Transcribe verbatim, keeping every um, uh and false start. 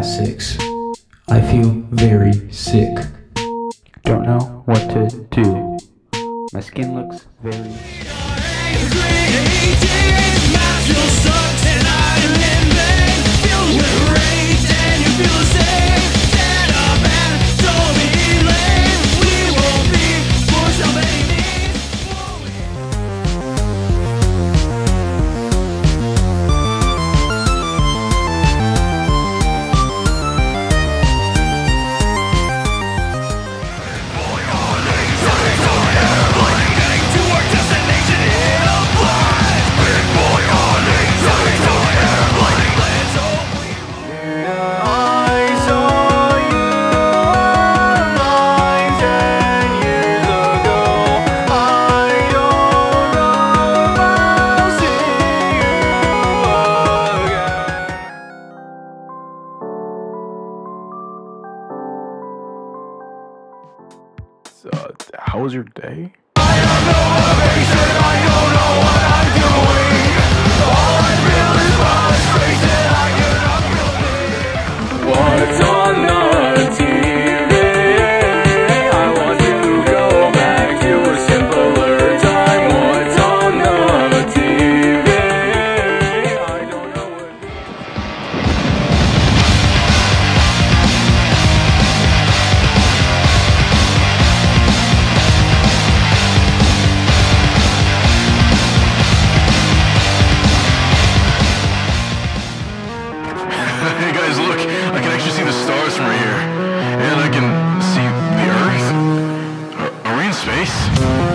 past six. I feel very sick. Don't know what to do. My skin looks very... Uh, how was your day? I have no motivation, I don't know what I'm doing. All I feel is frustration, I cannot feel it. What's on the T V? I want to go back to a simpler time. What's on the T V? I don't know what... Hey guys, look! I can actually see the stars from right here. And I can see the Earth. Are, are we in space?